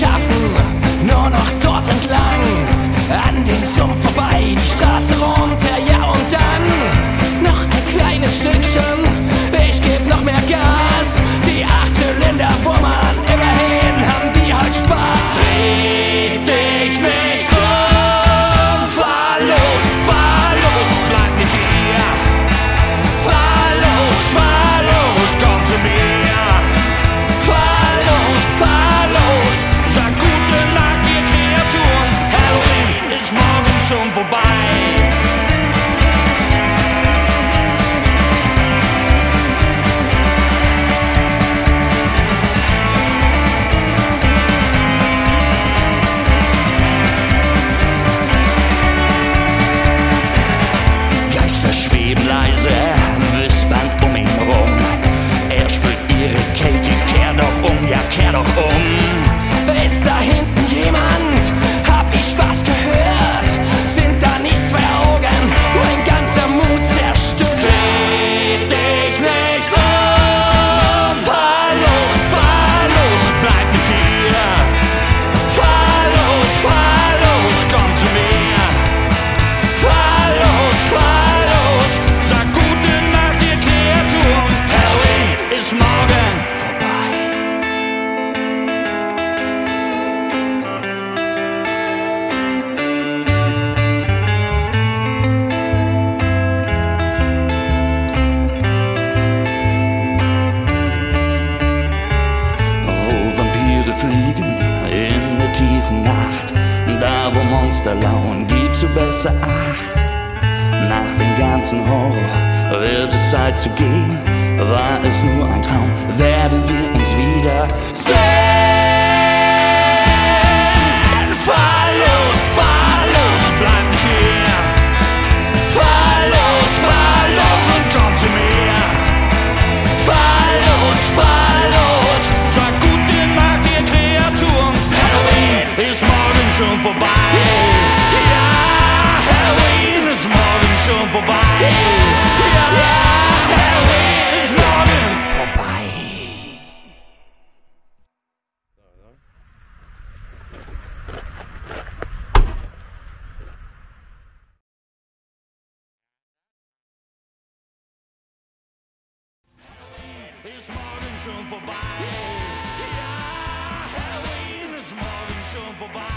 schaffen, nur noch dort entlang, an den Sumpf vorbei, die Straße runter, ja und dann noch ein kleines Stückchen, ich geb noch mehr Gas, die 8 Zylinder, wo man immerhin haben die halt Spaß. Dreh dich nicht um, fahr los, bleib nicht hier, fahr los, komm zu mir, fahr los, sag gute Nacht, ihr Kreaturen, Halloween ist morgen schon vorbei. Geister schweben leise, wispernd um ihn rum. Er spürt ihre Kälte, kehr doch um, ja kehr doch um. Ist da hinten jemand? Hab ich was gehört? Sind da nicht 2 Augen, wo ein ganzer Mut zerstört? Dreh dich nicht um, fahr los, bleib nicht hier. Fahr los, komm zu mir. Fahr los, sag gute Nacht, ihr Kreaturen. Halloween ist morgen vorbei. Wo Vampire fliegen in der tiefen Nacht, da wo Monster lauern, gibst du besser Acht. Nach dem ganzen Horror wird es Zeit zu gehen. War es nur ein Traum, werden wir uns wieder sehen. Fahr los, bleib nicht hier. Fahr los, und komm zu mir. Fahr los, sag gute Nacht, ihr Kreaturen. Halloween ist morgen schon vorbei. Ja, Halloween ist morgen schon vorbei. Ja, Halloween ist morgen vorbei. Ist morgen schon vorbei. Ja, Halloween ist morgen schon vorbei.